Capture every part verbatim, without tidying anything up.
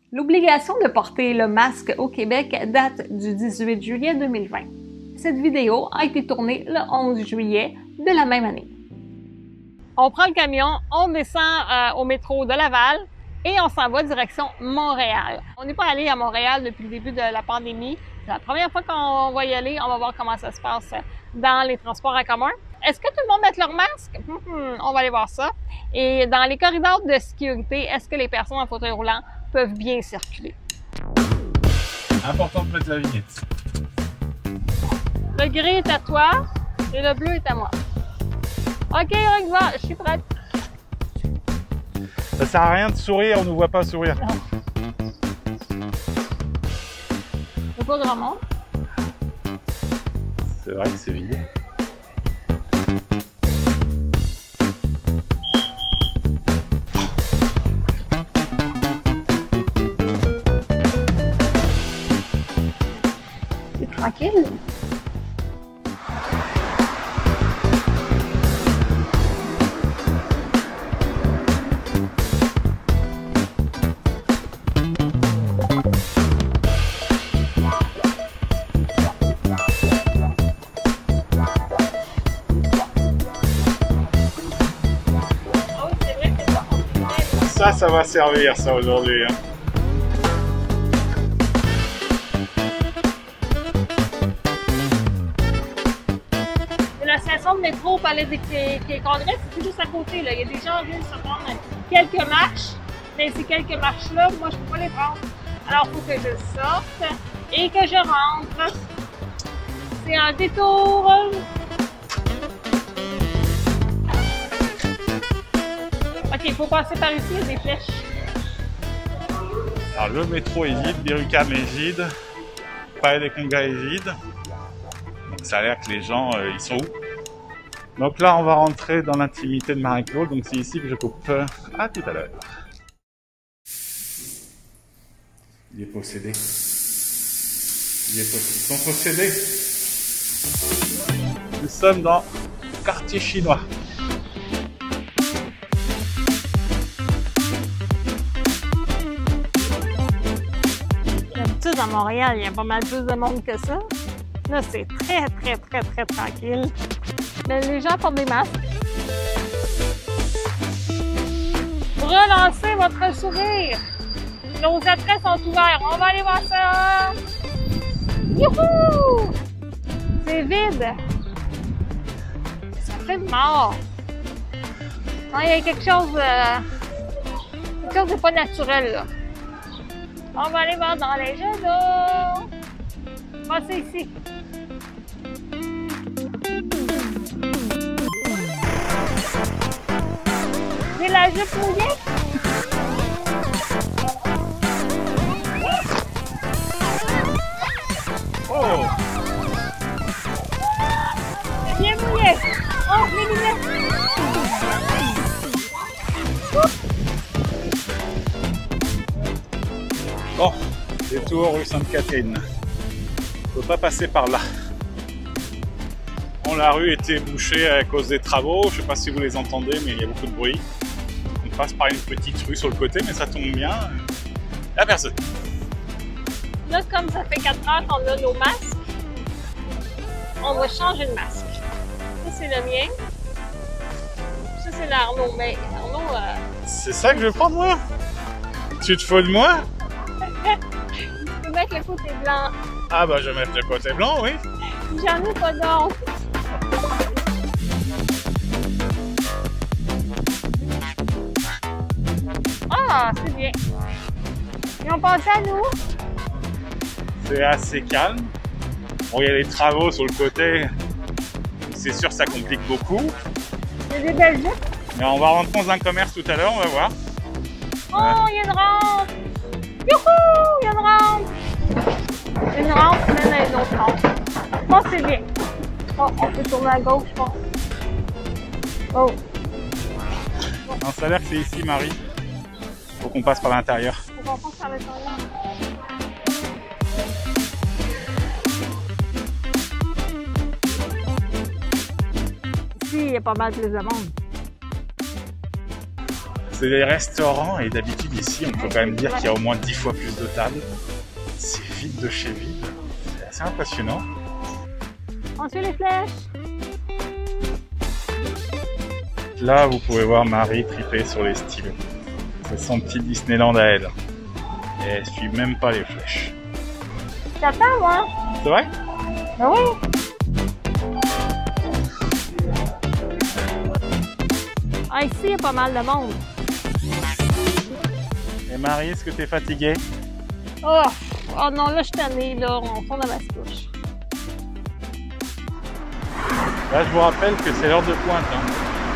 L'obligation de porter le masque au Québec date du dix-huit juillet deux mille vingt. Cette vidéo a été tournée le onze juillet de la même année. On prend le camion, on descend euh, au métro de Laval et on s'en va direction Montréal. On n'est pas allé à Montréal depuis le début de la pandémie. C'est la première fois qu'on va y aller. On va voir comment ça se passe dans les transports en commun. Est-ce que tout le monde met leur masque? Hum, on va aller voir ça. Et dans les corridors de sécurité, est-ce que les personnes en fauteuil roulant peuvent bien circuler? Important de mettre la vignette. Le gris est à toi et le bleu est à moi. OK, on y va, je suis prête. Ça sert à rien de sourire, on ne nous voit pas sourire. Non. C'est pas grand monde. C'est vrai que c'est vide. C'est tranquille. Ça, ça va servir, ça, aujourd'hui. Hein. La station de métro au Palais des Congrès, c'est juste à côté. Là. Il y a des gens qui viennent se prendre quelques marches, mais ces quelques marches-là, moi, je ne peux pas les prendre. Alors, il faut que je sorte et que je rentre. C'est un détour. OK, il faut passer par ici, il y a des flèches. Alors, le métro est vide, Birucam est vide, le Palais des Congrès est vide. Donc, ça a l'air que les gens, euh, ils sont où? Donc là, on va rentrer dans l'intimité de Marie-Claude. Donc, c'est ici que je coupe. À tout à l'heure. Il est possédé. Il est possédé. Ils sont possédés. Nous sommes dans le quartier chinois. D'habitude, à Montréal, il y a pas mal plus de monde que ça. Là, c'est très, très, très, très tranquille. Mais les gens portent des masques. Relancez votre sourire. Nos attraits sont ouverts. On va aller voir ça. Youhou! C'est vide. Ça fait mort. Non, il y a quelque chose, euh, quelque chose de pas naturel, là. On va aller voir dans les jeux d'eau. Passez ici. J'ai la jupe mouillée. Oh! C'est bien mouillé. Oh, mes lunettes. Bon, détour rue Sainte-Catherine. On ne peut pas passer par là. Bon, la rue était bouchée à cause des travaux. Je ne sais pas si vous les entendez, mais il y a beaucoup de bruit. On passe par une petite rue sur le côté, mais ça tombe bien. Il n'y a personne. Là, comme ça fait quatre heures qu'on a nos masques, on va changer de masque. Ça, c'est le mien. Ça, c'est l'Arnaud. Mais Arnaud... Euh... C'est ça que je vais prendre, moi? Tu te fous de moi? Tu peux mettre le côté blanc. Ah bah, je vais mettre le côté blanc, oui. J'en ai pas d'autre. Ah, c'est bien. Ils ont pensé à nous. C'est assez calme. Bon, il y a les travaux sur le côté. C'est sûr, ça complique beaucoup. Il y a des belles jupes. Mais on va rentrer dans un commerce tout à l'heure, on va voir. Oh, il y a une rampe. Youhou, il y a une rampe. Une rampe mène à une autre rampe. Oh, c'est bien. Oh, on peut tourner à gauche, je pense. Oh. Non, ça a l'air que c'est ici, Marie. Faut qu'on passe par l'intérieur. Faut qu'on passe par l'intérieur. Ici, il y a pas mal plus de monde. C'est les restaurants et d'habitude ici, on peut quand même dire qu'il y a au moins dix fois plus de tables. C'est vide de chez vide. C'est assez impressionnant. On suit les flèches. Là, vous pouvez voir Marie triper sur les stylos. C'est son petit Disneyland à elle. Et elle suit même pas les flèches. J'attends, moi. C'est vrai? Ben oui. Ah, ici, il y a pas mal de monde. Et Marie, est-ce que tu es fatiguée? Oh, oh non, là, je suis tannée, là. On tourne à ma couche. Là, je vous rappelle que c'est l'heure de pointe. Hein.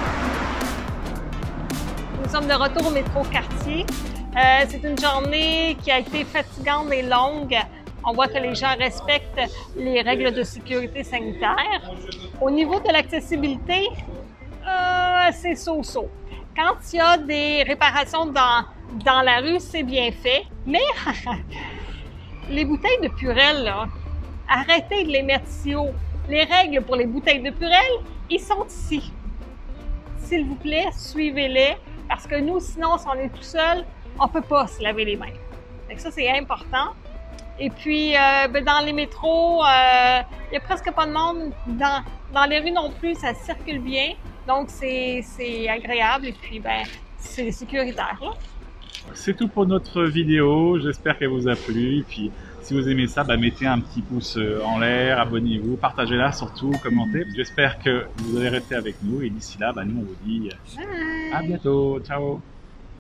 Nous sommes de retour au métro Cartier. Euh, c'est une journée qui a été fatigante et longue. On voit que les gens respectent les règles de sécurité sanitaire. Au niveau de l'accessibilité, euh, c'est so-so. Quand il y a des réparations dans, dans la rue, c'est bien fait. Mais les bouteilles de Purell, là, arrêtez de les mettre si haut. Les règles pour les bouteilles de Purell, ils sont ici. S'il vous plaît, suivez-les, parce que nous, sinon, si on est tout seul, on ne peut pas se laver les mains. Donc ça, c'est important. Et puis, euh, ben, dans les métros, il euh, n'y a presque pas de monde. Dans, dans les rues non plus, ça circule bien. Donc, c'est agréable et puis, ben, c'est sécuritaire. C'est tout pour notre vidéo. J'espère qu'elle vous a plu. Et puis, si vous aimez ça, bah, mettez un petit pouce en l'air, abonnez-vous, partagez-la surtout, commentez. J'espère que vous allez rester avec nous. Et d'ici là, bah, nous, on vous dit Bye. à bientôt. Ciao!